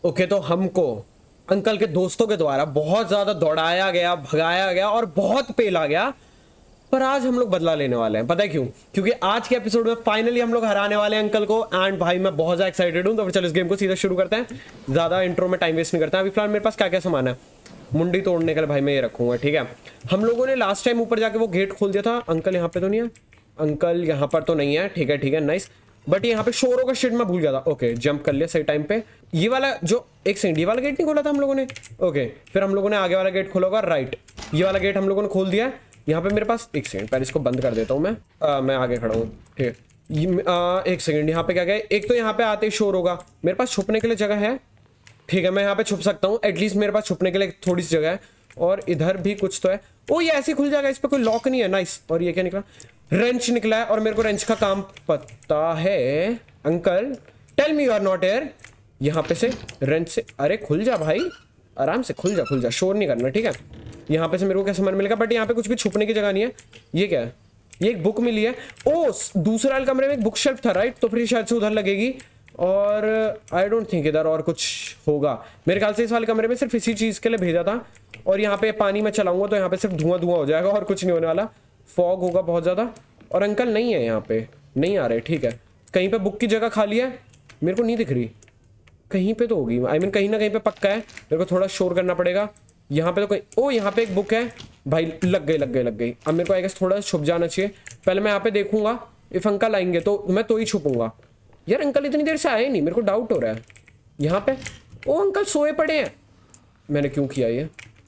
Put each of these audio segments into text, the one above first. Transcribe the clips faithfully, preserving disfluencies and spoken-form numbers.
Okay तो हमको uncle के दोस्तों के द्वारा बहुत ज्यादा दौड़ाया गया, भगाया गया और बहुत पेला गया, पर आज हम लोग बदला लेने वाले हैं। पता है क्यों? क्योंकि आज के एपिसोड में फाइनली हम लोग हराने वाले हैं अंकल को। एंड भाई मैं बहुत ज्यादा एक्साइटेड हूं। तो फिर चलो इस गेम को सीधा शुरू करते हैं, ज्यादा इंट्रो में टाइम वेस्ट नहीं करते हैं। अभी फिलहाल मेरे पास क्या क्या सामान है, मुंडी तोड़ने के लिए भाई मैं ये रखूंगा, ठीक है। हम लोगों ने लास्ट टाइम ऊपर जाके वो गेट खोल दिया था। अंकल यहाँ पे तो नहीं है, अंकल यहाँ पर तो नहीं है, ठीक है ठीक है नाइस। बट यहाँ पे शोरों का शिट मैं भूल गया था। ओके जंप कर लिया सही टाइम पे। ये वाला जो एक सेकंड, ये वाला गेट नहीं खोला था हम लोगों ने। ओके फिर हम लोगों ने आगे वाला गेट खोला होगा, राइट। ये वाला गेट हम लोगों ने खोल दिया है। यहाँ पे मेरे पास एक सेकंड, पहले इसको बंद कर देता हूँ मैं। आ, मैं आगे खड़ा हूँ, ठीक है। एक सेकंड, यहाँ पे क्या क्या है? एक तो यहाँ पे आते ही शोर होगा। मेरे पास छुपने के लिए जगह है, ठीक है, मैं यहाँ पे छुप सकता हूँ। एटलीस्ट मेरे पास छुपने के लिए थोड़ी सी जगह है। और इधर भी कुछ तो है। ओ ये ऐसे ही खुल जाएगा, इस पे कोई लॉक नहीं है, नाइस। और ये क्या निकला? रेंच निकला है। और मेरे को रेंच का काम पता है। Uncle tell me you are not here. यहाँ पे से रेंच से, अरे खुल जा भाई, आराम से खुल जा खुल जा, शोर नहीं करना, ठीक है। यहाँ पे से मेरे को क्या सामान मिलेगा? बट यहाँ पे कुछ भी छुपने की जगह नहीं है। ये क्या है? ये एक बुक मिली है। ओ दूसरे वाले कमरे में एक बुक शेल्फ था, राइट। तो फिर शायद से उधर लगेगी। और आई डोंट थिंक इधर और कुछ होगा। मेरे ख्याल से इस वाले कमरे में सिर्फ इसी चीज के लिए भेजा था। और यहाँ पे पानी में चलाऊंगा तो यहाँ पे सिर्फ धुआं धुआं हो जाएगा और कुछ नहीं होने वाला। फॉग होगा बहुत ज्यादा। और अंकल नहीं है, यहाँ पे नहीं आ रहे, ठीक है। कहीं पे बुक की जगह खाली है, मेरे को नहीं दिख रही। कहीं पे तो होगी, आई मीन कहीं ना कहीं पे पक्का है। मेरे को थोड़ा शोर करना पड़ेगा। यहाँ पे तो कहीं, ओ यहाँ पे एक बुक है भाई। लग गई लग गई लग गई। अब मेरे को आई गेस थोड़ा छुप जाना चाहिए। पहले मैं यहाँ पे देखूंगा, इफ अंकल आएंगे तो मैं तो ही छुपूंगा। यार अंकल इतनी देर से आए नहीं, मेरे को डाउट हो रहा है। यहाँ पे ओ अंकल सोए पड़े हैं। मैंने क्यों किया ये?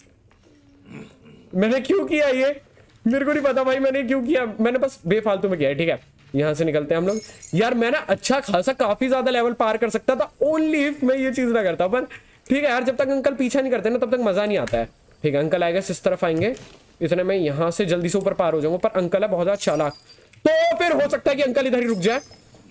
मैंने क्यों किया ये? मेरे को नहीं पता भाई मैंने क्यों किया। मैंने बस बेफालतू में किया है, ठीक है। यहाँ से निकलते हैं हम लोग। यार मैं ना अच्छा खासा काफी ज्यादा लेवल पार कर सकता था, ओनली इफ मैं ये चीज ना करता। पर ठीक है यार, जब तक अंकल पीछा नहीं करते ना तब तक मजा नहीं आता है, ठीक है। अंकल आएगा इस तरफ आएंगे, इतने में यहाँ से जल्दी से ऊपर पार हो जाऊंगा। पर अंकल है बहुत ज्यादा चालाक, तो फिर हो सकता है कि अंकल इधर ही रुक जाए।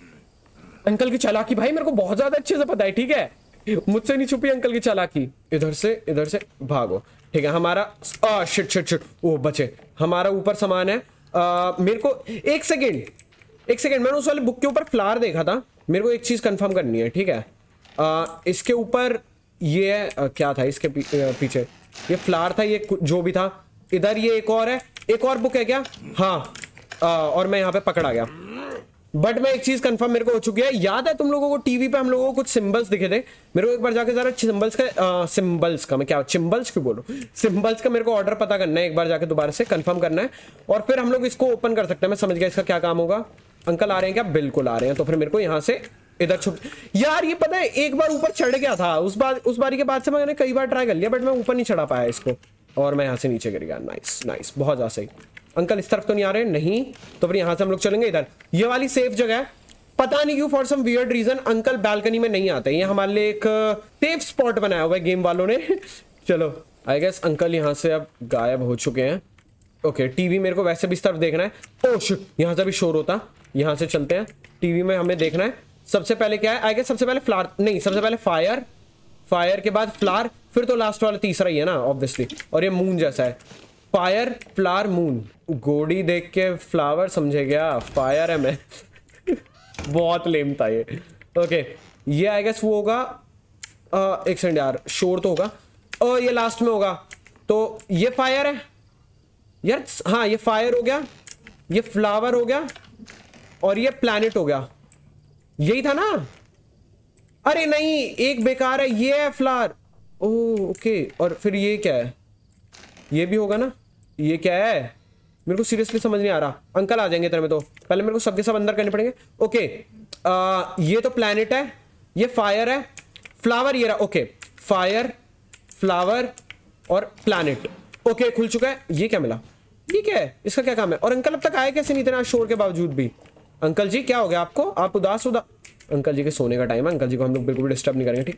अंकल की चालाकी भाई मेरे को बहुत ज्यादा अच्छे से पता है, ठीक है। मुझसे नहीं छुपी अंकल की चालाकी। इधर से इधर से भागो, ठीक है। हमारा आ, शिट शिट शिट, ओ बचे। हमारा ऊपर सामान है। आ, मेरे को एक सेकेंड एक सेकेंड मैंने उस वाले बुक के ऊपर फ्लावर देखा था। मेरे को एक चीज कंफर्म करनी है, ठीक है। आ, इसके ऊपर ये है, आ, क्या था इसके पी, आ, पीछे? ये फ्लावर था, ये जो भी था। इधर ये एक और है, एक और बुक है क्या? हाँ। आ, और मैं यहाँ पे पकड़ा गया। बट मैं एक चीज कंफर्म मेरे को हो चुकी है। याद है तुम लोगों को टीवी पे हम लोगों को कुछ सिंबल्स दिखे थे? मेरे को एक बार जाके जरा सिंबल्स का सिंबल्स का मैं क्या चिंबल्स क्यों बोलूं सिंबल्स का मेरे को ऑर्डर पता करना है, एक बार जाके दोबारा से कंफर्म करना है। और फिर हम लोग इसको ओपन कर सकते हैं। मैं समझ गया इसका क्या काम होगा। अंकल आ रहे हैं क्या? बिल्कुल आ रहे हैं। तो फिर मेरे को यहाँ से इधर छुप, यार ये पता है एक बार ऊपर चढ़ गया था, उस बार उस बारी के बाद से मैंने कई बार ट्राई कर लिया, बट मैं ऊपर नहीं चढ़ा पाया इसको। और मैं यहाँ से नीचे गिर गया। नाइस नाइस, बहुत ज्यादा सही। अंकल इस तरफ तो नहीं आ रहे? नहीं। तो फिर यहाँ से हम लोग चलेंगे इधर। ये वाली सेफ जगह है। पता नहीं क्यों, for some weird reason uncle balcony में नहीं आते। ये हमारे लिए एक सेफ स्पॉट बनाया हुआ है गेम वालों ने। चलो आई गेस अंकल यहाँ से अब गायब हो चुके हैं। ओके टीवी मेरे को वैसे भी इस तरफ देखना है। ओह शिट, यहाँ से भी शोर होता। यहाँ से चलते हैं, टीवी में हमें देखना है। सबसे पहले क्या है? आई गेस सबसे पहले फ्लावर नहीं, सबसे पहले फायर, फायर के बाद फ्लावर, फिर तो लास्ट वाला तीसरा ही है ना ऑब्वियसली। और ये मून जैसा है, फायर फ्लावर मून। गोड़ी देख के फ्लावर समझे गया, फायर है मैं। बहुत लेम था ये। ओके ये आई गेस वो होगा। आ, एक सेकंड यार, शोर तो होगा। ओ ये लास्ट में होगा। तो ये फायर है यार, हाँ ये फायर हो गया, ये फ्लावर हो गया और ये प्लैनेट हो गया। यही था ना? अरे नहीं एक बेकार है, ये है फ्लावर। ओह ओके, और फिर ये क्या है? ये भी होगा ना? ये क्या है? मेरे को सीरियसली समझ नहीं आ रहा। अंकल आ जाएंगे इधर में, तो पहले मेरे को सबके सब अंदर करने पड़ेंगे। ओके आ, ये तो प्लैनेट है, ये फायर है, फ्लावर ये रहा। ओके फायर फ्लावर और प्लैनेट। ओके खुल चुका है। ये क्या मिला? ये क्या है? इसका क्या काम है? और अंकल अब तक आए कैसे नहीं इतना शोर के बावजूद भी? अंकल जी क्या हो गया आपको? आप उदास उदास अंकल जी के सोने का टाइम है, अंकल जी को हम लोग बिल्कुल डिस्टर्ब नहीं करेंगे, ठीक?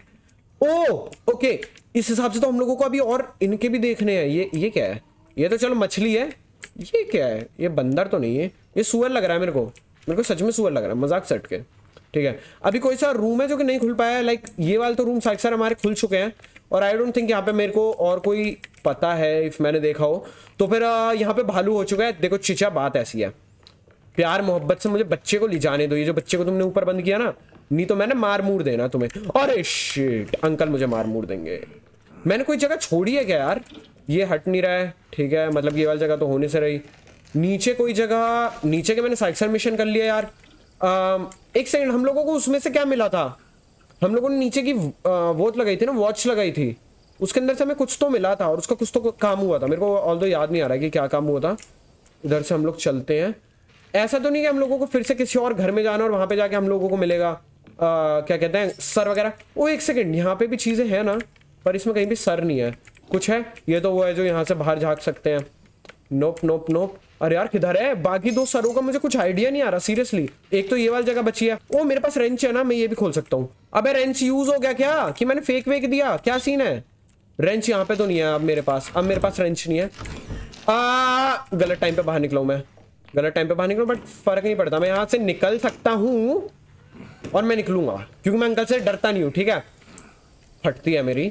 ओ ओके, इस हिसाब से तो हम लोगों को अभी और इनके भी देखने हैं। ये ये क्या है? ये तो चलो मछली है। ये क्या है? ये बंदर तो नहीं है, ये सुअर लग रहा है मेरे को। मेरे को सच में सुअर लग रहा है, मजाक सट के, ठीक है। अभी कोई सा रूम है जो कि नहीं खुल पाया है, लाइक ये वाले तो रूम सारे सारे हमारे खुल चुके हैं। और आई डोंट थिंक यहाँ पे मेरे को और कोई पता है, इफ मैंने देखा हो तो। फिर यहाँ पे भालू हो चुका है। देखो चिचा, बात ऐसी है, प्यार मोहब्बत से मुझे बच्चे को ले जाने दो। ये जो बच्चे को तुमने ऊपर बंद किया ना, नहीं तो मैंने मार मूर देना तुम्हें। अरे शिट, अंकल मुझे मार मूर देंगे। मैंने कोई जगह छोड़ी है क्या यार? ये हट नहीं रहा है, ठीक है, मतलब ये वाली जगह तो होने से रही। नीचे कोई जगह, नीचे के मैंने साइक्सर मिशन कर लिया यार। आ, एक सेकंड, हम लोगों को उसमें से क्या मिला था? हम लोगों ने नीचे की वो लगाई थी ना, वॉच लगाई थी, उसके अंदर से हमें कुछ तो मिला था और उसका कुछ तो काम हुआ था। मेरे को ऑल्दो याद नहीं आ रहा है कि क्या काम हुआ था। इधर से हम लोग चलते हैं। ऐसा तो नहीं कि हम लोगों को फिर से किसी और घर में जाना और वहां पे जाके हम लोगों को मिलेगा आ, क्या कहते हैं, सर वगैरह। ओ एक सेकंड, यहाँ पे भी चीजें हैं ना, पर इसमें कहीं भी सर नहीं है। कुछ है, ये तो वो है जो यहाँ से बाहर झाँक सकते हैं। नोप नोप नोप। अरे यार किधर है बाकी दो सरों का? मुझे कुछ आइडिया नहीं आ रहा सीरियसली। एक तो ये वाली जगह बची है। ओ मेरे पास रेंच है ना, मैं ये भी खोल सकता हूँ। अबे रेंच यूज हो गया क्या कि मैंने फेक वेक दिया? क्या सीन है? रेंच यहाँ पे तो नहीं है अब मेरे पास। अब मेरे पास रेंच नहीं है। आ, गलत टाइम पे बाहर निकला हूँ मैं, गलत टाइम पे बाहर निकला, बट फर्क नहीं पड़ता। मैं यहाँ से निकल सकता हूँ और मैं निकलूंगा क्योंकि मैं अंकल से डरता नहीं हूँ, ठीक है। फटती है मेरी,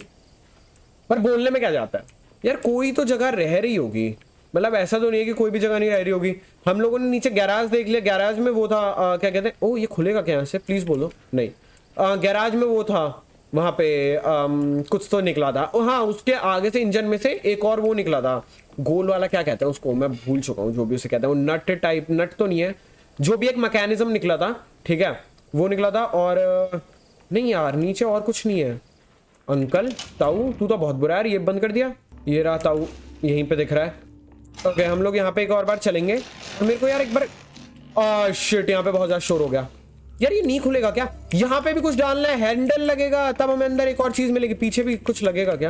पर बोलने में क्या जाता है यार। कोई तो जगह रह रही होगी, मतलब ऐसा तो नहीं है कि कोई भी जगह नहीं रह रही होगी। हम लोगों ने नीचे गैराज देख लिया, गैराज में वो था आ, क्या कहते हैं, ओ ये खुलेगा क्या यहाँ से? प्लीज बोलो। नहीं, गैराज में वो था, वहां पे आम, कुछ तो निकला था। ओ हाँ, उसके आगे से इंजन में से एक और वो निकला था, गोल वाला, क्या कहते हैं उसको, मैं भूल चुका हूँ, जो भी उसे कहते हैं। वो नट टाइप, नट तो नहीं है, जो भी एक मैकेनिज्म निकला था, ठीक है, वो निकला था। और नहीं यार, नीचे और कुछ नहीं है। अंकल ताऊ, तू तो बहुत बुरा है, ये बंद कर दिया। ये रहा ताऊ, यहीं पे दिख रहा है। ओके, हम लोग यहाँ पे एक और बार चलेंगे। मेरे को यार एक बार, आ शिट, यहाँ पे बहुत ज्यादा शोर हो गया यार। ये नहीं खुलेगा क्या? यहाँ पे भी कुछ डालना है, हैंडल लगेगा, तब हमें अंदर एक और चीज मिलेगी। पीछे भी कुछ लगेगा क्या?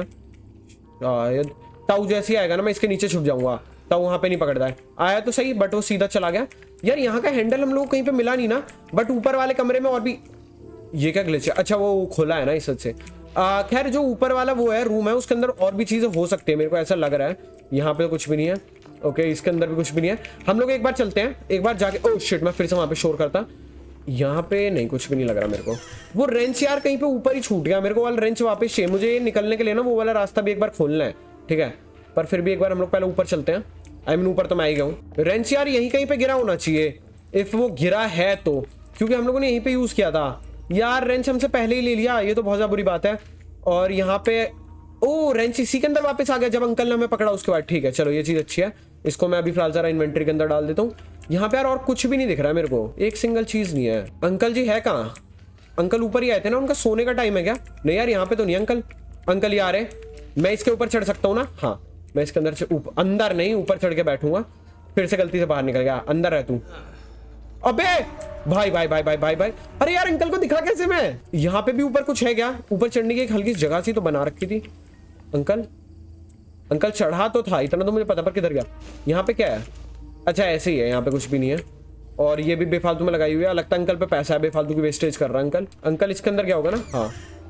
शायद ताऊ जैसे ही आएगा ना, मैं इसके नीचे छुप जाऊंगा। ताऊ वहां पे नहीं पकड़ता है। आया तो सही, बट वो सीधा चला गया। यार यहाँ का हैंडल हम लोग कहीं पे मिला नहीं ना, बट ऊपर वाले कमरे में और भी। ये क्या ग्लिच है? अच्छा वो खोला है ना इस से। खैर जो ऊपर वाला वो है रूम है, उसके अंदर और भी चीजें हो सकती है, मेरे को ऐसा लग रहा है। यहाँ पे कुछ भी नहीं है। ओके, इसके अंदर भी कुछ भी नहीं है। हम लोग एक बार चलते हैं, एक बार जाके। ओह शिट, मैं फिर से वहां पे शोर करता। यहाँ पे नहीं, कुछ भी नहीं लग रहा मेरे को। वो रेंच यार कहीं पे ऊपर ही छूट गया, मेरे को वाला रेंच वापस चाहिए। मुझे निकलने के लिए ना वो वाला रास्ता भी एक बार खोलना है, ठीक है, पर फिर भी एक बार हम लोग पहले ऊपर चलते हैं। आई मीन ऊपर तो मैं ही गया हूँ। रेंच यार यहीं कहीं पे गिरा होना चाहिए, इफ वो गिरा है तो, क्योंकि हम लोगों ने यहीं पे यूज किया था। यार रेंच हमसे पहले ही ले लिया, ये तो बहुत ज्यादा बुरी बात है। और यहाँ पे ओ रेंच इसी के अंदर वापस आ गया जब अंकल ने हमें पकड़ा उसके बाद। ठीक है, चलो ये चीज अच्छी है। इसको मैं अभी फिलहाल जरा इन्वेंटरी के अंदर डाल देता हूँ। यहाँ पे यार और कुछ भी नहीं दिख रहा है मेरे को, एक सिंगल चीज नहीं है। अंकल जी है कहाँ? अंकल ऊपर ही आए थे ना, उनका सोने का टाइम है क्या? नहीं यार, यहाँ पे तो नहीं अंकल। अंकल ये आ रहे, मैं इसके ऊपर चढ़ सकता हूँ ना? हाँ, मैं इसके अंदर से ऊपर, अंदर नहीं, ऊपर चढ़ के बैठूंगा। फिर से गलती से बाहर निकल गया, अंदर रह तू। अबे भाई भाई भाई भाई भाई भाई, अरे यार अंकल को दिखा कैसे मैं? यहाँ पे भी ऊपर कुछ है क्या? ऊपर चढ़ने की एक हल्की सी जगह सी तो बना रखी थी। अंकल अंकल चढ़ा तो था, इतना तो मुझे पता, पर किधर गया? यहाँ पे क्या है? अच्छा ऐसे ही है, यहाँ पे कुछ भी नहीं है। और ये भी बेफालतू में लगाई हुई है, लगता है अंकल पे पैसा है, बेफालतू की वेस्टेज कर रहा है अंकल। अंकल इसके अंदर क्या होगा ना? हाँ,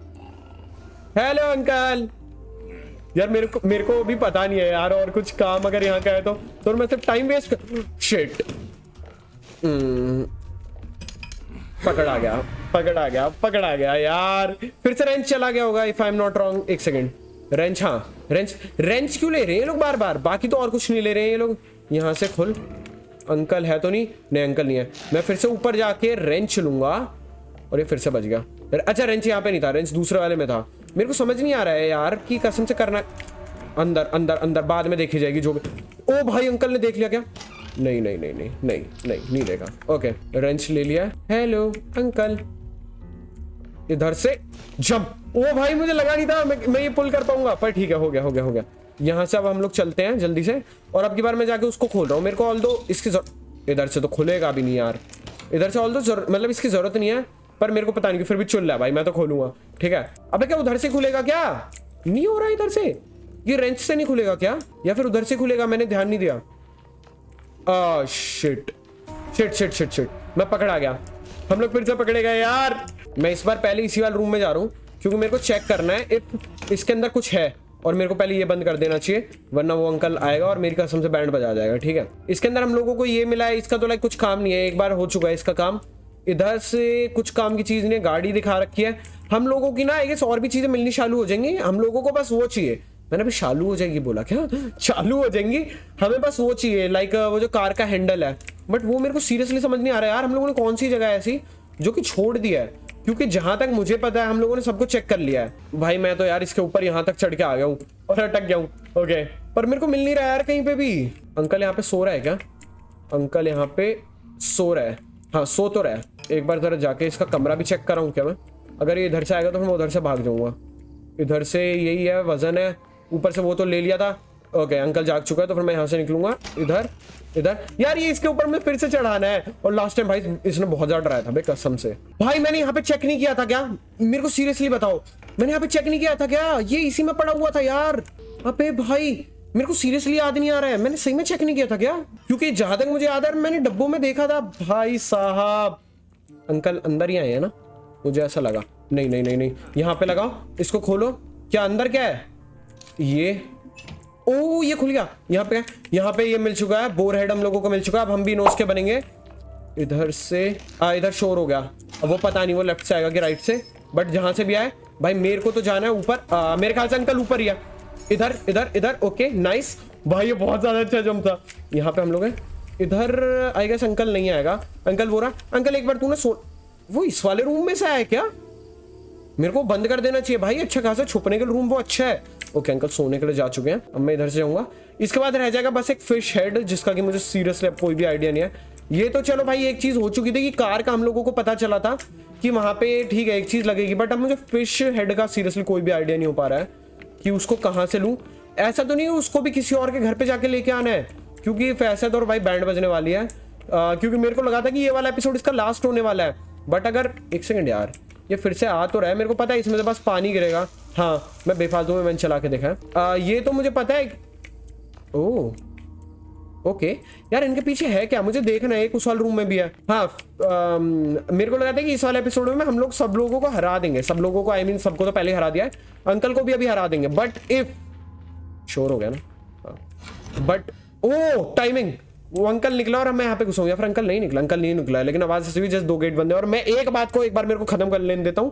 हेलो अंकल। यार मेरे को मेरे को भी पता नहीं है यार, और कुछ काम अगर यहाँ का है तो तो मैं सिर्फ टाइम वेस्ट कर। शिट, पकड़ आ गया पकड़ आ गया पकड़ आ गया यार। फिर से रेंच चला गया होगा if I am not wrong. एक सेकंड, रेंच, हाँ रेंच। रेंच क्यों ले रहे हैं ये लोग बार बार? बाकी तो और कुछ नहीं ले रहे हैं ये लोग। यहाँ से खुल। अंकल है तो नहीं? नहीं अंकल नहीं है। मैं फिर से ऊपर जाके रेंच लूंगा और ये फिर से बच गया। अच्छा रेंच यहाँ पे नहीं था, रेंच दूसरे वाले में था। मेरे को समझ नहीं आ रहा है यार कि कसम से करना। अंदर अंदर अंदर बाद में देखी जाएगी जो भी। ओ भाई अंकल ने देख लिया क्या? नहीं नहीं नहीं नहीं नहीं नहीं नहीं देखा। ओके, रेंच ले लिया। हेलो अंकल, इधर से जंप। ओ भाई मुझे लगा नहीं था मैं, मैं ये पुल कर पाऊंगा, पर ठीक है, हो गया हो गया हो गया। यहाँ से अब हम लोग चलते हैं जल्दी से, और अब की बार मैं जाके उसको खोल रहा हूँ। मेरे को ऑल दो इसकी जरूरत, इधर से तो खुलेगा भी नहीं यार। इधर से ऑल दो मतलब इसकी जरूरत नहीं है, पर मेरे को पता नहीं, फिर भी चुल रहा है भाई, मैं तो खोलूंगा। ठीक है, अबे क्या उधर से खुलेगा क्या? नहीं हो रहा इधर से, ये रेंच से नहीं खुलेगा क्या? या फिर उधर से खुलेगा? मैंने ध्यान नहीं दिया। Ah shit shit shit shit shit, मैं पकड़ आ गया। हम लोग फिर से पकड़े गए यार। मैं इस बार पहले इसी वाले रूम में जा रहा हूँ, क्योंकि मेरे को चेक करना है इफ इसके अंदर कुछ है, और मेरे को पहले ये बंद कर देना चाहिए, वरना वो अंकल आएगा और मेरी कसम से बैंड बजा जाएगा। ठीक है, इसके अंदर हम लोगों को ये मिला है, इसका तो लाइक कुछ काम नहीं है, एक बार हो चुका है इसका काम। इधर से कुछ काम की चीज ने गाड़ी दिखा रखी है। हम लोगों की ना आई गेस और भी चीजें मिलनी चालू हो जाएंगी। हम लोगों को बस वो चाहिए, मैंने अभी चालू हो जाएगी बोला क्या? चालू हो जाएंगी। हमें बस वो चाहिए, लाइक वो जो कार का हैंडल है, बट वो मेरे को सीरियसली समझ नहीं आ रहा है यार। हम लोगों ने कौन सी जगह ऐसी जो कि छोड़ दिया है? क्योंकि जहां तक मुझे पता है हम लोगों ने सब कुछ चेक कर लिया है। भाई मैं तो यार इसके ऊपर यहाँ तक चढ़ के आ गया हूँ और अटक गया हूँ। ओके, पर मेरे को मिल नहीं रहा यार कहीं पे भी। अंकल यहाँ पे सो रहा है क्या? अंकल यहाँ पे सो रहा है, हाँ सो तो रहा है। एक बार जरा जाके इसका कमरा भी चेक कराऊँ क्या मैं? अगर ये इधर से आएगा तो फिर मैं उधर से भाग जाऊंगा। इधर से यही है, वजन है, ऊपर से वो तो ले लिया था। ओके, अंकल जाग चुका है तो फिर मैं यहाँ से निकलूंगा। इधर इधर यार ये इसके ऊपर में फिर से चढ़ाना है। और लास्ट टाइम भाई इसने बहुत ज्यादा डराया था बे कसम से। भाई मैंने यहाँ पे चेक नहीं किया था क्या? मेरे को सीरियसली बताओ, मैंने यहाँ पे चेक नहीं किया था क्या? ये इसी में पड़ा हुआ था यार। अबे भाई मेरे को सीरियसली याद नहीं आ रहा है, मैंने सही में चेक नहीं किया था क्या? क्योंकि जहां तक मुझे याद है मैंने डब्बों में देखा था। भाई साहब अंकल अंदर ही आए हैं ना, मुझे ऐसा लगा। नहीं नहीं नहीं नहीं, यहाँ पे लगाओ, इसको खोलो। क्या अंदर क्या है? ये ओ ये खुल गया। यहाँ पे यहाँ पे ये मिल चुका है, बोर हेड हम लोगों को मिल चुका है। अब हम भी नोच के बनेंगे। इधर से आ, इधर शोर हो गया। अब वो पता नहीं वो लेफ्ट से आएगा कि राइट से, बट जहां से भी आए भाई मेरे को तो जाना है ऊपर। मेरे ख्याल से अंकल ऊपर ही है। इधर इधर इधर ओके नाइस। भाई ये बहुत ज्यादा अच्छा जम था। यहाँ पे हम लोग हैं। इधर आई गेस अंकल नहीं आएगा। अंकल बोल रहा, अंकल एक बार तूने सो वो इस वाले रूम में से आया क्या? मेरे को बंद कर देना चाहिए भाई, अच्छा खासा छुपने के रूम वो अच्छा है। ओके अंकल सोने के लिए जा चुके हैं। अब मैं इधर से जाऊंगा। इसके बाद रह जाएगा बस एक फिश हेड, जिसका कि मुझे सीरियसली कोई भी आइडिया नहीं है। ये तो चलो भाई एक चीज हो चुकी थी कि कार का हम लोगों को पता चला था कि वहां पे ठीक है एक चीज लगेगी, बट अब मुझे फिश हेड का सीरियसली कोई भी आइडिया नहीं हो पा रहा है कि उसको कहाँ से लूँ। ऐसा तो नहीं है उसको भी किसी और के घर पे जाके लेके आना है, क्योंकि फैसद और भाई बैंड बजने वाली है। आ, क्योंकि मेरे को लगा था कि ये वाला एपिसोड इसका लास्ट होने वाला है, बट अगर एक सेकंड यार ये फिर से आ तो रहा है। मेरे को पता है इसमें से बस पानी गिरेगा। हाँ मैं बेफालतू में मैंने चला के देखा है। आ, ये तो मुझे पता है। ओह ओके यार इनके पीछे है क्या? मुझे देखना है। एक उस वाले रूम में भी है। हाँ आ, मेरे को लगा था कि इस वाले एपिसोड में हम लोग सब लोगों को हरा देंगे। सब लोगों को आई I मीन mean, सबको तो पहले हरा दिया है, अंकल को भी अभी हरा देंगे। बट इफ शोर हो गया ना, बट ओ टाइमिंग, वो अंकल निकला और मैं यहाँ पे घुसा हूँ, या फिर अंकल नहीं निकला। अंकल नहीं निकला है, लेकिन आवाज से भी जस्ट दो गेट बंद है। और मैं एक बात को एक बार मेरे को खत्म कर लेने देता हूँ,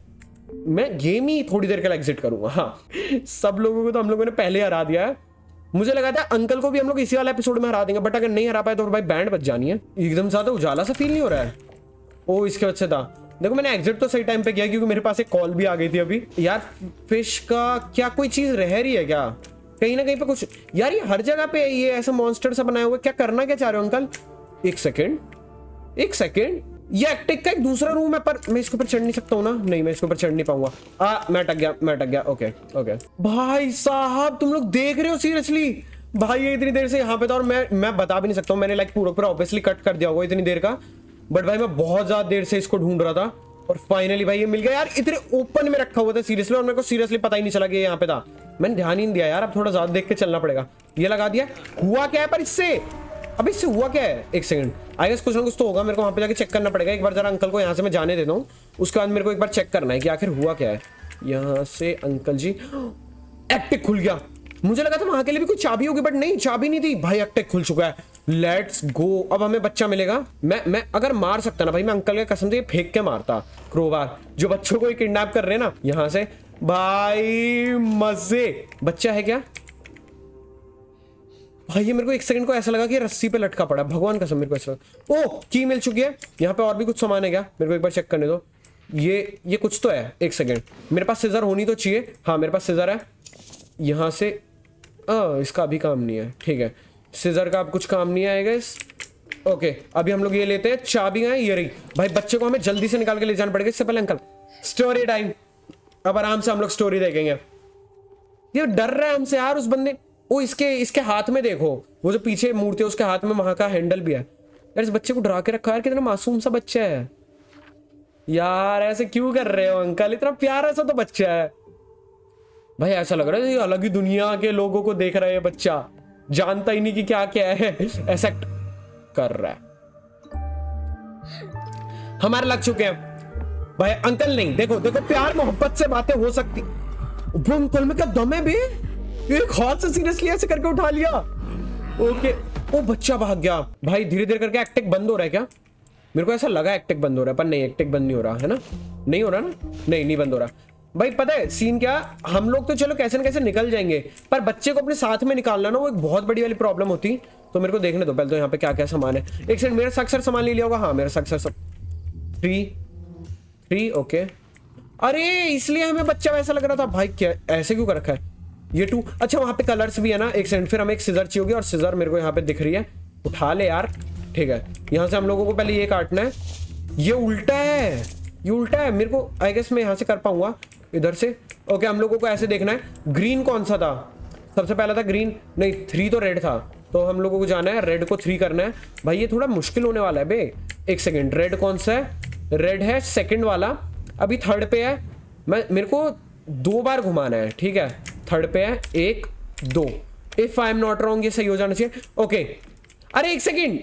मैं गेम ही थोड़ी देर के लिए एग्जिट करूंगा। हाँ सब लोगों को तो हम लोगों ने पहले हरा दिया है। मुझे लगा था अंकल को भी हम लोग इसी वाले एपिसोड में हरा देंगे, बट अगर नहीं हरा पाए तो भाई बैंड बच जानी है। एकदम ज्यादा उजाला सा फील नहीं हो रहा है। ओ इसके वजह से था। देखो मैंने एग्जिट तो सही टाइम पे किया क्योंकि मेरे पास एक कॉल भी आ गई थी अभी। यार फिश का क्या कोई चीज रह रही है क्या कहीं ना कहीं पे? कुछ यार ये हर जगह पे ये ऐसा मॉन्स्टर सा बनाया हुआ है। क्या करना क्या चाह रहे हो अंकल? एक सेकेंड एक सेकेंड ये एक्टिक का एक दूसरा रूम है, पर मैं इसके ऊपर चढ़ नहीं सकता हूँ ना। नहीं मैं इसके ऊपर चढ़ नहीं पाऊंगा। आ मैं अटक गया मैं अटक गया ओके ओके। भाई साहब तुम लोग देख रहे हो सीरियसली? भाई ये इतनी देर से यहाँ पे था और मैं मैं बता भी नहीं सकता हूँ। मैंने लाइक पूरा पूरा ऑब्वियसली कट कर दिया होगा इतनी देर का, बट भाई मैं बहुत ज्यादा देर से इसको ढूंढ रहा था और फाइनली भाई ये मिल गया। यार इतने ओपन में रखा हुआ था सीरियसली, और मेरे को सीरियसली पता ही नहीं चला कि ये यहाँ पे था। मैंने ध्यान ही नहीं दिया यार। अब थोड़ा ज्यादा देख के चलना पड़ेगा। ये लगा दिया। हुआ क्या है पर इससे? अब इससे हुआ क्या है? एक सेकंड आई गेस कुछ ना कुछ तो होगा। मेरे को वहां पे जाके चेक करना पड़ेगा। एक बार जरा अंकल को यहाँ से मैं जाने देता हूँ, उसके बाद मेरे को एक बार चेक करना है कि आखिर हुआ क्या है। यहाँ से अंकल जी एक्टिक खुल गया। मुझे लगा था वहां के लिए भी कोई चाबी होगी, बट नहीं चाबी नहीं थी भाई। एक्टिक खुल चुका है। Let's go. अब हमें बच्चा मिलेगा। मैं मैं अगर मार सकता ना भाई, मैं अंकल के कसम से फेंक के मारता क्रोबार, जो बच्चों को किडनैप कर रहे हैं ना यहाँ से। भाई मजे। बच्चा है क्या भाई? ये मेरे को एक सेकंड को ऐसा लगा कि रस्सी पे लटका पड़ा। भगवान कसम मेरे को ऐसा। ओ की मिल चुकी है। यहाँ पे और भी कुछ सामान है क्या? मेरे को एक बार चेक करने दो। ये ये कुछ तो है। एक सेकंड मेरे पास सीजर होनी तो चाहिए। हाँ मेरे पास सीजर है। यहाँ से आ, इसका अभी काम नहीं है। ठीक है सीजर का अब कुछ काम नहीं आएगा इस। ओके अभी हम लोग ये लेते हैं। चाबी है ये रही। भाई बच्चे को हमें जल्दी से निकाल के ले जाना पड़ेगा। इससे पहले अंकल स्टोरी टाइम। अब आराम से हम लोग स्टोरी देखेंगे। ये डर रहा है हमसे यार उस बंदे। ओ इसके इसके हाथ में देखो, वो जो पीछे मूर्ति है उसके हाथ में वहां का हैंडल भी है। यार इस बच्चे को डरा के रखा है। कितना मासूम सा बच्चा है यार। ऐसे क्यों कर रहे हो अंकल? इतना प्यारा सा तो बच्चा है भाई। ऐसा लग रहा है अलग ही दुनिया के लोगों को देख रहा है ये बच्चा। जानता ही नहीं कि क्या क्या है। ऐसा कर रहा है। हमारे लग चुके हैं भाई। अंकल नहीं, देखो देखो प्यार मोहब्बत से बातें हो सकती। वो अंकल में क्या दम है बे? एक हाथ से सीरियसली ऐसे करके उठा लिया। ओके ओ बच्चा भाग गया। भाई धीरे धीरे करके एक्टिक बंद हो रहा है क्या? मेरे को ऐसा लगा एक्टिक बंद हो रहा है, पर नहीं एक्टिक बंद नहीं हो रहा है ना। नहीं हो रहा ना? नहीं नहीं बंद हो रहा। भाई पता है सीन क्या? हम लोग तो चलो कैसे न कैसे निकल जाएंगे, पर बच्चे को अपने साथ में निकालना ना वो एक बहुत बड़ी वाली प्रॉब्लम होती। तो मेरे को देखने दो पहले तो यहाँ पे क्या क्या सामान है। एक सेकंड मेरा सक्सर सामान ले लिया होगा। हाँ मेरा सक्सर सब थ्री थ्री ओके। अरे इसलिए हमें बच्चा वैसा लग रहा था भाई, क्या ऐसे क्यों कर रखा है ये टू। अच्छा वहां पे कलर्स भी है ना, एक सेकंड। फिर हमें एक सिजर चाहिए होगी और सिजर मेरे को यहाँ पे दिख रही है, उठा ले यार। ठीक है, यहाँ से हम लोगों को पहले ये काटना है। ये उल्टा है, ये उल्टा है। मेरे को आई गेस मैं यहाँ से कर पाऊंगा इधर से। ओके हम लोगों को ऐसे देखना है। ग्रीन कौन सा था सबसे पहला? था ग्रीन, नहीं थ्री तो रेड था। तो हम लोगों को जाना है रेड को थ्री करना है। भाई ये थोड़ा मुश्किल होने वाला है बे। एक सेकेंड, रेड कौन सा है? रेड है सेकेंड वाला, अभी थर्ड पे है। मैं मेरे को दो बार घुमाना है, ठीक है। थर्ड पे है, एक दो। If I am not wrong ये सही हो जाना चाहिए। ओके अरे एक सेकेंड,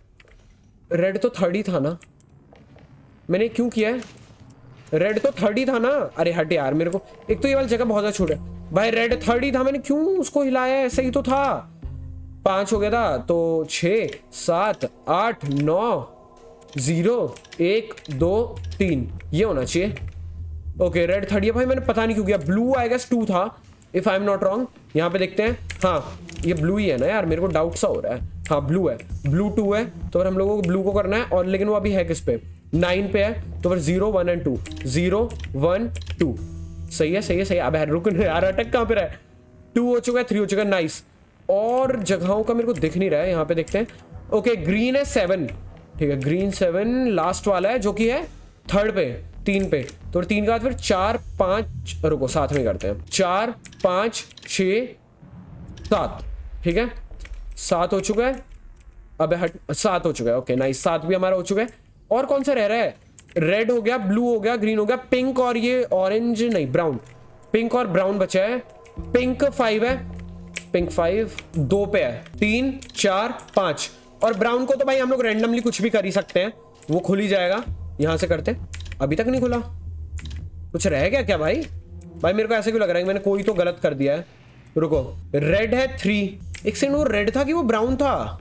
रेड तो थर्ड ही था ना, मैंने क्यों किया है? रेड तो थर्ड ही था ना। अरे हट यार, मेरे को एक तो ये वाली जगह बहुत ज्यादा छोड़ है भाई। रेड थर्ड ही था, मैंने क्यों उसको हिलाया है? सही तो था। पांच हो गया था तो छः सात आठ नौ जीरो एक दो तीन, ये होना चाहिए। ओके रेड थर्ड है भाई, मैंने पता नहीं क्यों किया। ब्लू आई गेस टू था if I am not wrong. यहाँ पे देखते हैं, हाँ ये ब्लू ही है ना यार, मेरे को डाउट सा हो रहा है। हाँ ब्लू है, ब्लू टू है। तो फिर हम लोगों को ब्लू को करना है, और लेकिन वो अभी है किस पे? नाइन पे है। तो फिर zero one and two, zero one two. सही है सही है सही है। अब रुक यार, अटक कहाँ पे रहा है? टू हो चुका है, थ्री हो चुका है, नाइस। और जगहों का मेरे को दिख नहीं रहा है, यहाँ पे देखते हैं। ओके ग्रीन है सेवन, ठीक है ग्रीन सेवन लास्ट वाला है जो कि है थर्ड पे, तीन पे। तो तीन के बाद फिर चार पाँच, रुको साथ में करते हैं। चार पाँच छः सात, ठीक है सात हो चुका है। अब हट, सात हो चुका है। ओके नाइस, सात भी हमारा हो चुका है। और कौन सा रह रहा है? रेड हो गया, ब्लू हो गया, ग्रीन हो गया, पिंक और ये ऑरेंज नहीं ब्राउन। पिंक और ब्राउन बचा है। पिंक फाइव है, पिंक फाइव दो पे है, तीन चार पाँच। और ब्राउन को तो भाई हम लोग रैंडमली कुछ भी कर ही सकते हैं, वो खुल ही जाएगा। यहां से करते हैं, अभी तक नहीं खुला। कुछ रह गया क्या भाई? भाई मेरे को ऐसे क्यों लग रहा है मैंने कोई तो गलत कर दिया है। रुको, रेड है थ्री। एक सेकंड, वो रेड था कि वो ब्राउन था?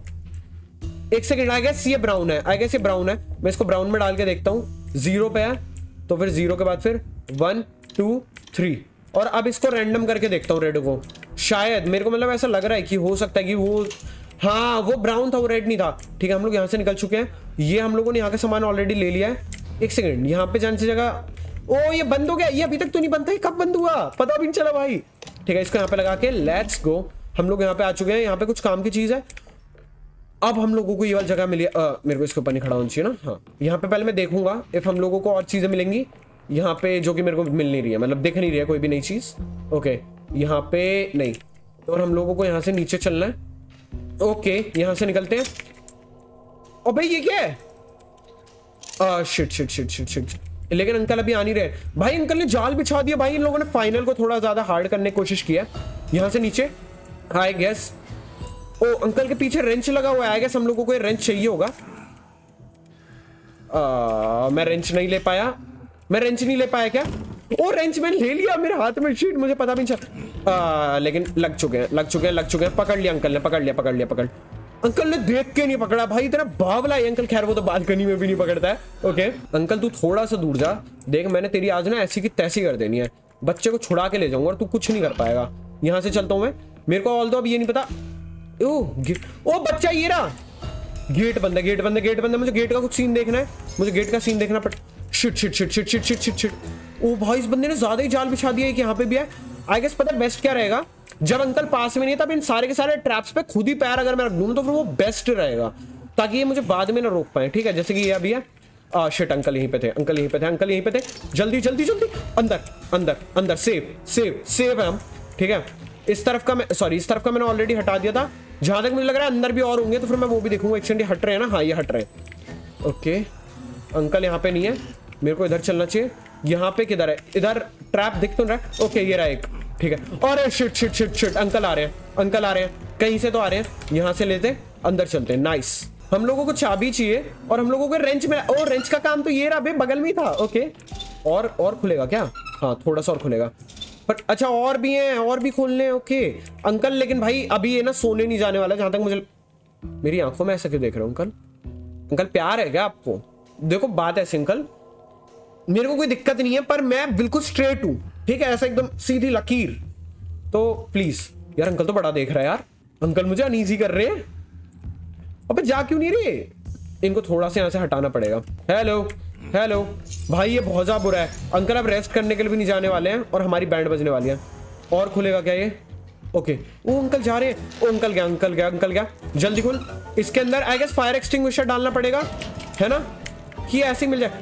एक सेकंड, आई गेस ये ब्राउन है, आई गेस ये ब्राउन है। मैं इसको ब्राउन में डाल के देखता हूँ। जीरो पे है, तो फिर जीरो के बाद फिर वन टू थ्री। और अब इसको रैंडम करके देखता हूँ रेड को। शायद मेरे को मतलब ऐसा लग रहा है कि हो सकता है कि वो, हाँ वो ब्राउन था, वो रेड नहीं था। ठीक है हम लोग यहाँ से निकल चुके हैं। ये हम लोगों ने यहाँ का सामान ऑलरेडी ले लिया है। एक सेकंड, यहाँ पे जाने से जगह, ओ ये बंद हो गया। ये अभी तक तो नहीं बंद था, कब बंद हुआ पता भी नहीं चला भाई। ठीक है इसको यहाँ पे लगा के लेट्स गो। हम लोग यहाँ पे आ चुके हैं। यहाँ पे कुछ काम की चीज है। अब हम लोगों को ये वाली जगह मिली है। आ, मेरे को इसके ऊपर नहीं खड़ा होना चाहिए ना। हाँ यहाँ पे पहले मैं देखूंगा इफ हम लोगों को और चीजें मिलेंगी यहाँ पे, जो कि मेरे को मिल नहीं रही है, मतलब दिख नहीं रही है कोई भी नई चीज। ओके यहाँ पे नहीं, तो और हम लोगों को यहाँ से नीचे चलना है। ओके यहाँ से निकलते हैं। और भाई ये क्या है? Ah, shit shit shit shit shit. लेकिन अंकल अभी आ नहीं रहे भाई। अंकल ने जाल बिछा दिया भाई। इन लोगों ने फाइनल को थोड़ा ज्यादा हार्ड करने की कोशिश किया। यहाँ से नीचे आई गेस। ओ अंकल के पीछे रेंच लगा हुआ है, आई गेस हम लोगों को ये रेंच चाहिए होगा। आ, मैं रेंच नहीं ले पाया। मैं रेंच नहीं ले पाया क्या? ओ रेंच मैंने ले लिया मेरे हाथ में। शीट मुझे पता भी नहीं चला। लेकिन लग चुके हैं लग चुके हैं लग चुके हैं। पकड़ लिया अंकल ने, पकड़ लिया पकड़ लिया पकड़ अंकल ने देख के नहीं पकड़ा भाई, इतना बावला है अंकल। खैर वो तो बालकनी में भी नहीं पकड़ता है। ओके अंकल तू थोड़ा सा दूर जा, देख मैंने तेरी आज ना ऐसी की तैसी कर देनी है। बच्चे को छुड़ा के ले जाऊंगा और तू कुछ नहीं कर पाएगा। यहाँ से चलता हूँ मैं। मेरे को ऑल दो अब ये नहीं पता। ओ ओ बच्चा ये रहा। गेट बंद है गेट बंद है गेट बंद है। मुझे गेट का कुछ सीन देखना है, मुझे गेट का सीन देखना पड़। Shit shit shit shit shit shit shit shit. ओ भाई इस बंदे ने ज्यादा ही जाल बिछा दिया है कि यहाँ पे भी है। आई गेस पता है बेस्ट क्या रहेगा, जब अंकल पास में नहीं है तब इन सारे के सारे ट्रैप्स पे खुद ही पैर अगर मैं रख दूं तो फिर वो बेस्ट रहेगा, ताकि ये मुझे बाद में ना रोक पाए। ठीक है जैसे कि ये अभी है। आ शिट अंकल यहीं पे थे, अंकल यहीं पे थे, अंकल यहीं पे थे। जल्दी जल्दी जल्दी अंदर अंदर अंदर। सेव सेव सेव है हम। ठीक है इस तरफ का मैं, सॉरी इस तरफ का मैंने ऑलरेडी हटा दिया था। जहां तक मुझे लग रहा है अंदर भी और होंगे, तो फिर मैं वो भी देखूंगा। एक सेकंड, हट रहे हैं ना? हाँ ये हट रहे हैं। ओके अंकल यहाँ पे नहीं है, मेरे को इधर चलना चाहिए। यहाँ पे किधर है? इधर ट्रैप दिख तो रहा है। ओके ये रहा एक। ठीक है और shit shit shit shit uncle आ रहे हैं, अंकल आ रहे हैं, कहीं से तो आ रहे हैं। यहाँ से लेते अंदर चलते हैं। नाइस। हम लोगों को चाबी चाहिए और हम लोगों को रेंच मिला। ओ रेंच का काम तो ये रहा बे, बगल में ही था। ओके और और खुलेगा क्या? हाँ थोड़ा सा और खुलेगा, पर अच्छा और भी हैं, और भी खोलने हैं। ओके अंकल लेकिन भाई अभी ये ना सोने नहीं जाने वाला जहां तक मुझे। मेरी आंखों में ऐसा क्यों देख रहे हो अंकल? अंकल प्यार है क्या आपको? देखो बात ऐसे अंकल, मेरे को कोई दिक्कत नहीं है, पर मैं बिल्कुल स्ट्रेट हूं। ठीक है ऐसा एकदम सीधी लकीर। तो प्लीज यार, अंकल तो बड़ा देख रहा है यार। अंकल मुझे अनईजी कर रहे हैं। अबे जा क्यों नहीं रहे? इनको थोड़ा सा यहाँ से हटाना पड़ेगा। हेलो हेलो भाई, ये बहुत ज्यादा बुरा है। अंकल अब रेस्ट करने के लिए भी नहीं जाने वाले हैं और हमारी बैंड बजने वाली है। और खुलेगा क्या ये? ओके, वो अंकल जा रहे हैं। ओ अंकल गया, अंकल गया, अंकल गया। जल्दी खुल। इसके अंदर आई गेस फायर एक्सटिंग्विशर डालना पड़ेगा, है ना, कि ऐसे ही मिल जाए।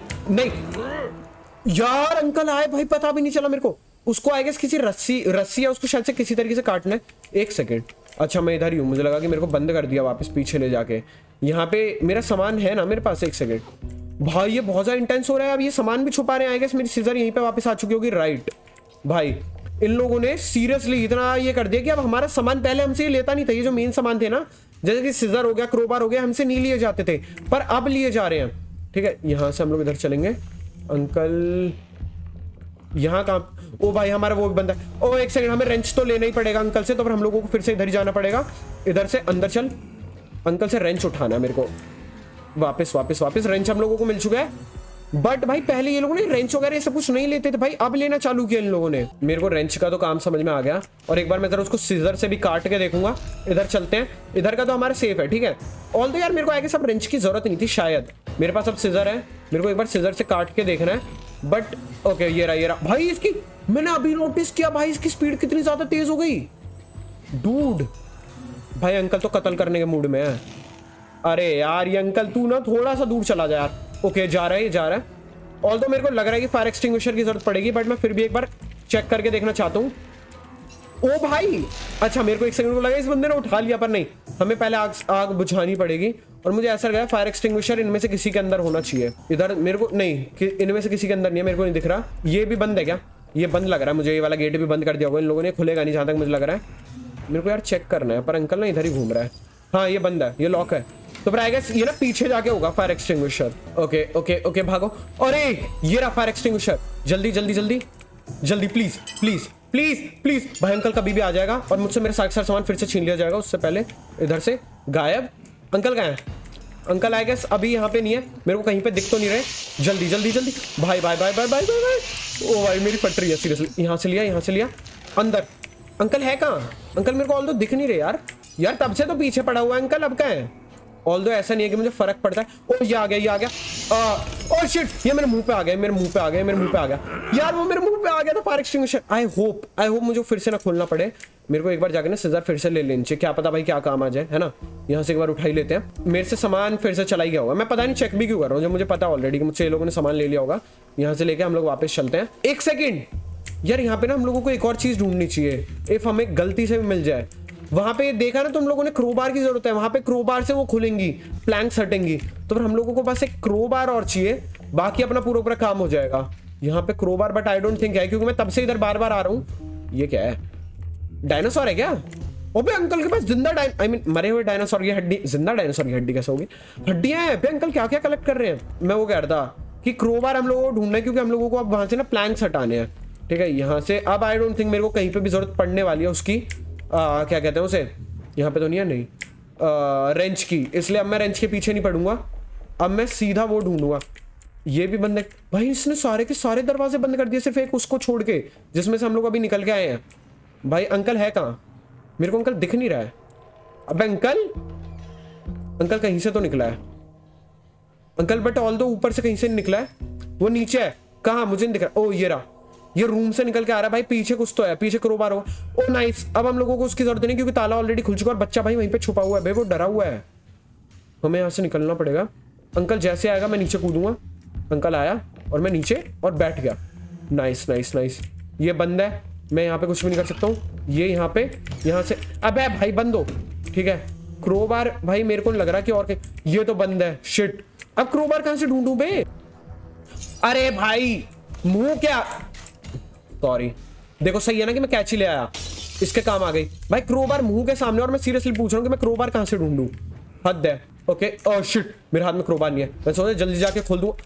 नहीं यार, अंकल आए भाई, पता भी नहीं चला मेरे को। उसको आई गेस किसी रस्सी रस्सी है उसको शायद से किसी तरीके से काटना है। एक सेकेंड, अच्छा मैं इधर ही हूँ, मुझे लगा कि मेरे को बंद कर दिया वापस पीछे ले जाके। यहाँ पे मेरा सामान है ना मेरे पास। एक सेकेंड भाई, ये बहुत ज्यादा इंटेंस हो रहा है। अब ये सामान भी छुपा रहे हैं। आई गेस मेरी सीजर यहीं पे वापस आ चुकी होगी। राइट भाई, इन लोगों ने सीरियसली इतना ये कर दिया कि अब हमारा सामान, पहले हमसे ये लेता नहीं था। ये जो मेन सामान थे ना, जैसे कि सीजर हो गया, क्रोबार हो गया, हमसे नहीं लिए जाते थे, पर अब लिए जा रहे हैं। ठीक है, यहाँ से हम लोग इधर चलेंगे। अंकल यहाँ कहाँ? ओ भाई, हमारा वो भी बंदा है। ओ एक सेकंड, हमें रेंच तो लेना ही पड़ेगा अंकल से, तो फिर हम लोगों को फिर से इधर ही जाना पड़ेगा। इधर से अंदर चल। अंकल से रेंच उठाना है मेरे को। वापस वापस वापस रेंच हम लोगों को मिल चुका है। बट भाई पहले ये लोगों ने रेंच वगैरह ये सब कुछ नहीं लेते थे भाई, अब लेना चालू किया इन लोगों ने। मेरे को रेंच का तो काम समझ में आ गया, और एक बार मैं जरा उसको सीजर से भी काट के देखूंगा। इधर चलते हैं, इधर का तो हमारा सेफ है। ठीक है, ऑल तो यार मेरे को आगे सब रेंच की जरूरत नहीं थी शायद। मेरे पास अब सीजर है, मेरे को एक बार सीजर से काट के देखना है। बट ओके, ये रहा ये रहा भाई। इसकी मैंने अभी नोटिस किया भाई, इसकी स्पीड कितनी ज्यादा तेज हो गई। डूड भाई, अंकल तो कत्ल करने के मूड में है। अरे यार ये अंकल, तू ना थोड़ा सा दूर चला जा यार। ओके, जा रहा है, ये जा रहा है। ऑल तो मेरे को लग रहा है कि फायर एक्सटिंग्विशर की जरूरत पड़ेगी, बट मैं फिर भी एक बार चेक करके देखना चाहता हूँ। ओ भाई, अच्छा मेरे को एक सेकंड को लगा इस बंदे ने उठा लिया, पर नहीं, हमें पहले आग आग बुझानी पड़ेगी। और मुझे ऐसा लगा फायर एक्सटिंग्विशर इनमें से किसी के अंदर होना चाहिए। इधर मेरे को नहीं, कि इनमें से किसी के अंदर नहीं है, मेरे को नहीं दिख रहा। ये भी बंद है क्या? ये बंद लग रहा है मुझे। ये वाला गेट भी बंद कर दिया होगा इन लोगों ने, खुलेगा नहीं जहां तक मुझे लग रहा है। मेरे को यार चेक करना है, पर अंकल ना इधर ही घूम रहा है। हाँ ये बंद है, ये लॉक है, तो फिर आई गेस ये ना पीछे जाके होगा fire extinguisher. Okay okay okay, भागो। अरे ये रहा फायर एक्सटिंग्विशर। जल्दी जल्दी जल्दी जल्दी, प्लीज प्लीज प्लीज प्लीज। भाई अंकल कभी भी आ जाएगा और मुझसे मेरा सारा सामान फिर से छीन लिया जाएगा। उससे पहले इधर से गायब। अंकल कहाँ है? अंकल आई गेस अभी यहाँ पे नहीं है, मेरे को कहीं पे दिख तो नहीं रहे। जल्दी जल्दी जल्दी भाई, bye bye bye bye bye bye. ओ भाई मेरी फट रही है सीरियसली। यहाँ से लिया, यहाँ से लिया अंदर। अंकल है कहाँ? अंकल मेरे को ऑल दो दिख नहीं रहे यार। यार तब से तो पीछे पड़ा हुआ है अंकल, अब कहाँ है? ऑल दो ऐसा नहीं है कि मुझे फर्क पड़ता है। ओ ये आ गया, ये आ गया। ओ शिट, ये मेरे मुंह पे आ गया, मेरे मुंह पे आ गया, मेरे मुंह पे आ गया यार। वो मेरे मुंह पे आ गया था fire extinguisher. I hope I hope मुझे फिर से ना खोलना पड़े। मेरे को एक बार जाके ना सीजर फिर से ले लेनी चाहिए, क्या पता भाई क्या काम आ जाए, है ना। यहाँ से एक बार उठा ही लेते हैं। मेरे से सामान फिर से चला ही गया होगा, मैं पता नहीं चेक भी क्यों कर रहा हूँ, जब मुझे पता ऑलरेडी कि मुझसे ये लोगों ने सामान ले लिया होगा। यहाँ से लेके हम लोग वापस चलते हैं। एक सेकेंड यार, यहाँ पे ना हम लोगों को एक और चीज ढूंढनी चाहिए, इफ हमें गलती से भी मिल जाए। वहां पे देखा ना तुम लोगों ने, क्रोबार की जरूरत है। वहां पे क्रोबार से वो खुलेंगी, प्लैंक्स हटेंगी, तो फिर हम लोगों को बस एक क्रोबार और चाहिए, बाकी अपना पूरा पूरा काम हो जाएगा। यहाँ पे crowbar, but I don't think है, क्योंकि मैं तब से इधर बार बार आ रहा हूँ। ये क्या है? डायनासोर है क्या? ओबे अंकल के पास जिंदा डाय आई मीन मरे हुए डायनासोर की हड्डी, जिंदा डायनासोर की हड्डी कैसे होगी? हड्डियां हैं पे अंकल, क्या क्या कलेक्ट कर रहे हैं। मैं वो कह रहा था कि क्रोबार हम लोगों को ढूंढना है, क्योंकि हम लोगों को अब वहां से ना प्लैंक्स हटाने हैं। ठीक है, यहाँ से अब आई डोंट थिंक मेरे को कहीं पे भी जरूरत पड़ने वाली है उसकी, आ, क्या कहते हैं उसे, यहाँ पे तो नहीं है, नहीं रेंच की, इसलिए अब मैं रेंच के पीछे नहीं पड़ूंगा। अब मैं सीधा वो ढूंढूंगा। ये भी बंद है भाई, इसने सारे के सारे दरवाजे बंद कर दिए, सिर्फ एक उसको छोड़ के, जिसमें से हम लोग अभी निकल के आए हैं। भाई अंकल है कहाँ? मेरे को अंकल दिख नहीं रहा है। अब अंकल अंकल कहीं से तो निकला है अंकल, बट ऑल दो ऊपर से कहीं से नहीं निकला है, वो नीचे है। कहाँ? मुझे नहीं दिख रहा। ओ ये रहा, ये रूम से निकल के आ रहा है भाई। पीछे कुछ तो है, पीछे क्रोबार होगा। ओ नाइस, अब हम लोगों को उसकी जरूरत नहीं, क्योंकि ताला ऑलरेडी खुल चुका है और बच्चा भाई वहीं पे छुपा हुआ है। भाई वो डरा हुआ है, हमें यहाँ से निकलना पड़ेगा। अंकल जैसे आएगा मैं नीचे कूदूंगा। अंकल आया और मैं नीचे और बैठ गया। Nice nice nice. ये बंद है, मैं यहाँ पे कुछ भी नहीं कर सकता हूँ। ये यहाँ पे, यहाँ से, अबे भाई बंद हो। ठीक है, क्रोबार भाई मेरे को नहीं लग रहा कि और के, ये तो बंद है। शिट, अब क्रोबार कहाँ से ढूंढूं बे? अरे भाई मुंह क्या, सॉरी। देखो सही है ना कि मैं कैची ले आया, इसके काम आ गई भाई। क्रोबार मुंह के सामने, और मैं सीरियसली पूछ रहा हूँ कि मैं क्रोबार कहाँ से ढूंढूं? हद है। ओके, ओह शिट, मेरे हाथ में क्रोबार नहीं है। मैं सोचा जल्दी जाके खोल दूं।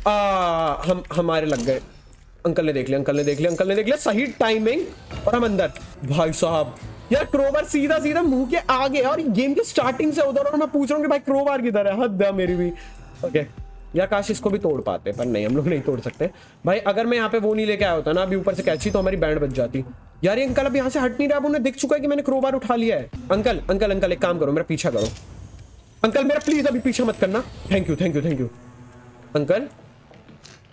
आ हम हमारे लग गए। अंकल ने देख लिया, अंकल ने देख लिया, अंकल ने देख लिया, सही टाइमिंग, और हम अंदर। भाई साहब यार क्रोबार सीधा सीधा मुंह के आगे, और गेम के स्टार्टिंग से उधर, और मैं पूछ रहा हूँ कि भाई क्रोबार किधर है? हद है मेरी भी। ओके यार काश इसको भी तोड़ पाते, पर नहीं, हम लोग नहीं तोड़ सकते भाई। अगर मैं यहाँ पे वो नहीं लेके आया होता ना अभी ऊपर से कैची, तो हमारी बैंड बच जाती। यार ये अंकल अब यहाँ से हट नहीं रहा, अब उन्हें दिख चुका है कि मैंने क्रोबार उठा लिया है। अंकल अंकल अंकल एक काम करो, मेरा पीछा करो। अंकल मेरा प्लीज अभी पीछा मत करना। Thank you thank you thank you. Uncle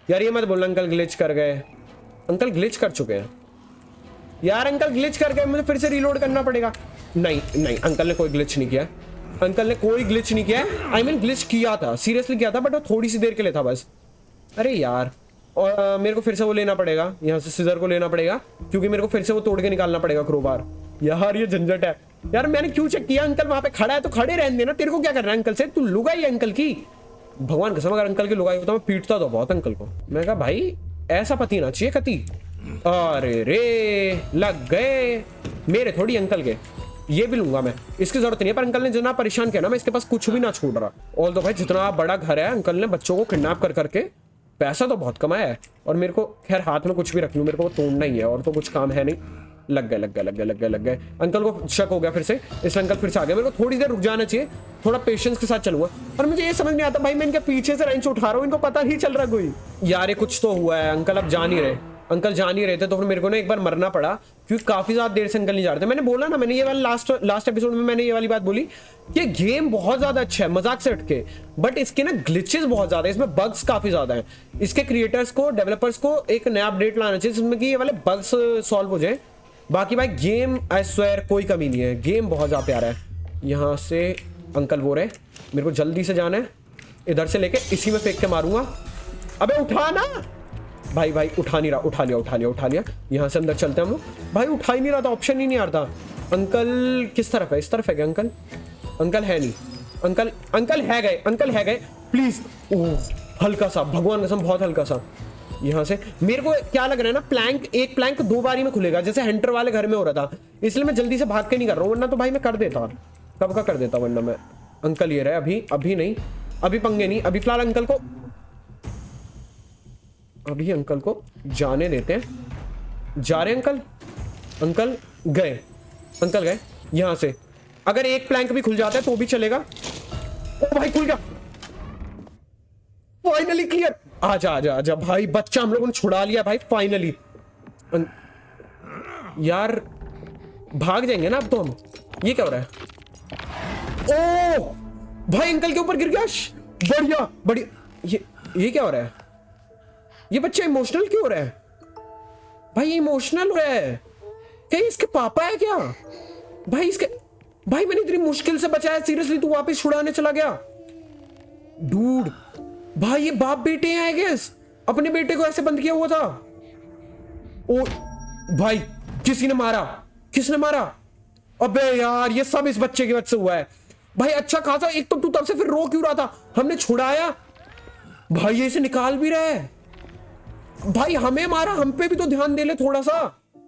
यार ये मत बोलना अंकल ग्लिच कर गए। अंकल ग्लिच कर चुके हैं यार, अंकल ग्लिच कर गए, मुझे फिर से रीलोड करना पड़ेगा। नहीं नहीं, अंकल ने कोई ग्लिच नहीं किया, अंकल ने कोई ग्लिच नहीं किया। आई मीन ग्लिच किया था, सीरियसली किया था, बट वो थोड़ी सी देर के लिए था बस। अरे यार, और आ, मेरे को फिर से वो लेना पड़ेगा, यहाँ से सीजर को लेना पड़ेगा, क्योंकि मेरे को फिर से वो तोड़ के निकालना पड़ेगा क्रोबार। यार ये झंझट है यार, मैंने क्यों चेक किया? अंकल वहां पे खड़ा है तो खड़े रहने देना, तेरे को क्या करना है अंकल से? तू लुगाई है अंकल की, भगवान कसम अगर अंकल की लुगाई होता मैं पीटता तो बहुत अंकल को। मैं कहा भाई ऐसा पति ना चाहिए कति। अरे रे लग गए मेरे, थोड़ी अंकल के, ये भी लूंगा मैं, इसकी जरूरत नहीं है। पर अंकल ने जितना परेशान किया ना, मैं इसके पास कुछ भी ना छोड़ रहा। ऑल तो भाई जितना बड़ा घर है, अंकल ने बच्चों को किडनैप कर करके पैसा तो बहुत कमाया है, और मेरे को खैर हाथ में कुछ भी रख लूं, मेरे को तोड़ना ही है, और तो कुछ काम है नहीं। लग गए लग गए लग गए लग गए लग गए अंकल को शक हो गया फिर से, इस अंकल फिर से आ गया। मेरे को थोड़ी देर रुक जाना चाहिए, थोड़ा पेशेंस के साथ चलूंगा। और मुझे ये समझ नहीं आता भाई, मैं इनके पीछे से रेंच उठा रहा हूँ, इनको पता नहीं चल रहा कोई। यार ये कुछ तो हुआ है, अंकल अब जा नहीं रहे, अंकल जा नहीं रहे थे, तो फिर मेरे को ना एक बार मरना पड़ा, क्योंकि काफी ज्यादा देर से अंकल नहीं जा रहे थे। मैंने बोला ना, मैंने ये वाला लास्ट लास्ट एपिसोड में मैंने ये वाली बात बोली कि गेम बहुत ज्यादा अच्छा है मजाक से हटके, बट इसके ना ग्लिचेस बहुत ज्यादा है, इसमें बग्स काफी ज्यादा है। इसके क्रिएटर्स को, डेवलपर्स को एक नया अपडेट लाना चाहिए जिसमें कि ये वाले बग्स सॉल्व हो जाए। बाकी भाई गेम आई स्वेयर कोई कमी नहीं है, गेम बहुत ज्यादा प्यारा है। यहाँ से अंकल वो रहे, मेरे को जल्दी से जाना है, इधर से लेके इसी में फेंक के मारूंगा। अबे उठा ना भाई, भाई उठा नहीं रहा, उठा लिया उठा लिया उठा लिया। यहाँ से अंदर चलते हैं हम लोग। भाई उठा ही नहीं रहा था, ऑप्शन ही नहीं आ रहा था। अंकल किस तरफ है? इस तरफ है क्या अंकल? अंकल है नहीं, अंकल अंकल है गए, अंकल है गए प्लीज। ओह हल्का सा, भगवान कसम बहुत हल्का सा। यहाँ से मेरे को क्या लग रहा है ना, प्लैंक एक प्लैंक दो बारी में खुलेगा, जैसे हंटर वाले घर में हो रहा था, इसलिए मैं जल्दी से भाग के नहीं कर रहा हूँ, वरना तो भाई मैं कर देता, कब का कर देता वरना मैं। अंकल ये रहे, अभी अभी नहीं, अभी पंगे नहीं, अभी फिलहाल अंकल को अभी अंकल को जाने देते हैं। जा रहे अंकल, अंकल गए, अंकल गए। यहां से अगर एक प्लैंक भी खुल जाता है तो भी चलेगा। ओ भाई खुल गया, फाइनली क्लियर। आजा आजा आजा भाई, बच्चा हम लोगों ने छुड़ा लिया भाई फाइनली। यार भाग जाएंगे ना अब तो हम। ये क्या हो रहा है? ओ भाई अंकल के ऊपर गिर गया, बढ़िया बढ़िया। ये ये क्या हो रहा है? ये बच्चा इमोशनल क्यों हो रहा है? भाई इमोशनल हो रहा है क्या? इसके पापा है क्या? भाई इसके भाई मैंने इतनी मुश्किल से बचाया, सीरियसली तू वापस छुड़ाने चला गया? डूड भाई ये बाप बेटे हैं आई गेस, अपने बेटे को ऐसे बंद किया हुआ था। ओ भाई किसी ने मारा, किसने मारा? अबे यार ये सब इस बच्चे की वजह से हुआ है भाई। अच्छा खासा, एक तो तू तब से फिर रो क्यों रहा था? हमने छुड़ाया भाई, ये इसे निकाल भी रहा है भाई। हमें मारा, हम पे भी तो ध्यान दे ले थोड़ा सा।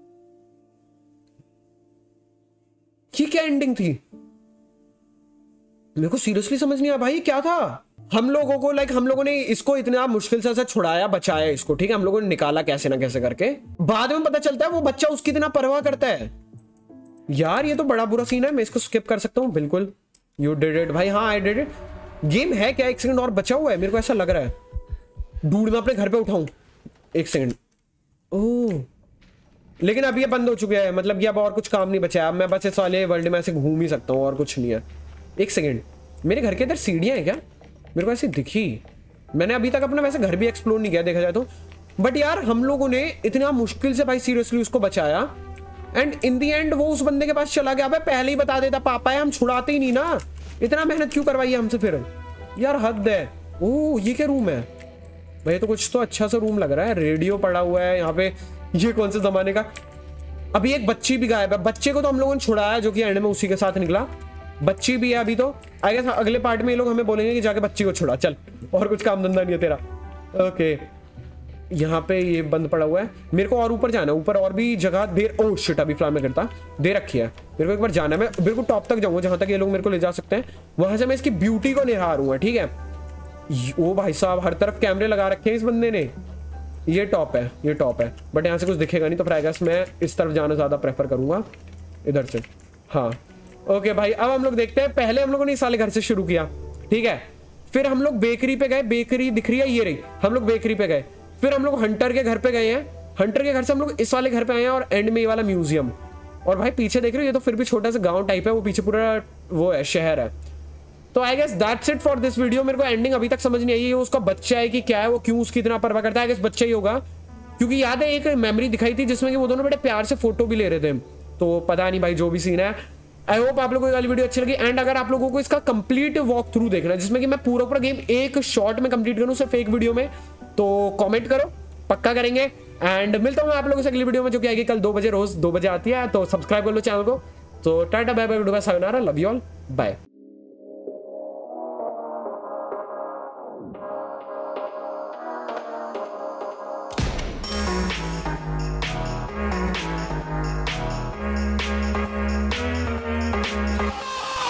ये क्या एंडिंग थी? मेरे को सीरियसली समझ नहीं आया भाई क्या था। हम लोगों को लाइक हम लोगों ने इसको इतना मुश्किल से ऐसा छुड़ाया, बचाया इसको, ठीक है, हम लोगों ने निकाला कैसे ना कैसे करके। बाद में पता चलता है वो बच्चा उसकी इतना परवाह करता है। यार ये तो बड़ा बुरा सीन है, मैं इसको स्किप कर सकता हूँ बिल्कुल। यू डिड इट भाई, हाँ आई डिड इट। गेम है क्या? एक सेकंड और बचा हुआ है, मेरे को ऐसा लग रहा है। डूड मैं अपने घर पे उठाऊं, एक सेकंड। ओह लेकिन अब ये बंद हो चुका है, मतलब कि अब और कुछ काम नहीं बचा है। अब मैं बस इस वाले वर्ल्ड में ऐसे घूम ही सकता हूँ और कुछ नहीं है। एक सेकंड, मेरे घर के इधर सीढ़ियाँ हैं क्या? मेरे को ऐसे दिखी, मैंने अभी तक अपना वैसे घर भी एक्सप्लोर नहीं किया देखा जाए तो। बट यार हम लोगों ने इतना मुश्किल से भाई सीरियसली उसको बचाया, एंड इन दी एंड वो उस बंदे के पास चला गया। भाई पहले ही बता देता पापा है, हम छुड़ाते ही नहीं ना, इतना मेहनत क्यों करवाई हमसे फिर? यार हद है। ओह ये क्या रूम है भाई? तो कुछ तो अच्छा सा रूम लग रहा है, रेडियो पड़ा हुआ है यहाँ पे। ये कौन से जमाने का? अभी एक बच्ची भी गायब है, बच्चे को तो हम लोगों ने छुड़ाया जो कि एंड में उसी के साथ निकला। बच्ची भी है अभी तो, आई गेस अगले पार्ट में ये लोग हमें बोलेंगे कि जाके बच्ची को छुड़ा, चल और कुछ काम धंधा नहीं है तेरा। ओके यहाँ पे ये बंद पड़ा हुआ है, मेरे को और ऊपर जाना है, ऊपर और भी जगह देर। ओह शिट अभी फिलहाल मैं करता दे रखी है, मेरे को एक बार जाना है। मैं बिल्कुल टॉप तक जाऊंगा जहां तक ये लोग मेरे को ले जा सकते हैं, वहां से मैं इसकी ब्यूटी को निहारूंगा, ठीक है। ओ भाई साहब हर तरफ कैमरे लगा रखे हैं इस बंदे ने। ये टॉप है, ये टॉप है, बट यहाँ से कुछ दिखेगा नहीं, तो फिर आई गेस मैं इस तरफ जाना ज्यादा प्रेफर करूंगा, इधर से। हाँ ओके भाई, अब हम लोग देखते हैं। पहले हम लोगों ने इस वाले घर से शुरू किया, ठीक है, फिर हम लोग बेकरी पे गए, बेकरी दिख रही है ये रही, हम लोग बेकरी पे गए, फिर हम लोग हंटर के घर पे गए हैं, हंटर के घर से हम लोग इस वाले घर पे आए हैं, और एंड में ये वाला म्यूजियम। और भाई पीछे देख रहे हो, ये तो फिर भी छोटा सा गांव टाइप है, वो पीछे पूरा वो है शहर है। तो I guess that's it for this video. मेरे को एंडिंग अभी तक समझ नहीं आई है, उसका बच्चा है कि क्या है, वो क्यों उसकी इतना परवाह करता है। आई गेस बच्चा ही होगा, क्योंकि याद है एक मेमोरी दिखाई थी जिसमें कि वो दोनों बड़े प्यार से फोटो भी ले रहे थे। तो पता नहीं भाई, जो भी सीन है। आई होप आप लोगों को वाली वीडियो अच्छी लगी। एंड अगर आप लोगों को इसका कंप्लीट वॉक थ्रू देखना है जिसमें कि मैं पूरा पूरा गेम एक शॉट में कंप्लीट करूं सिर्फ एक वीडियो में, तो कमेंट करो, पक्का करेंगे। एंड मिलता हूं मैं आप लोगों से अगली वीडियो में, जो कि आएगी कल दो बजे, रोज दो बजे आती है। तो सब्सक्राइब कर लो चैनल को। तो tata bye bye, good bye, sayonara, love you all, bye.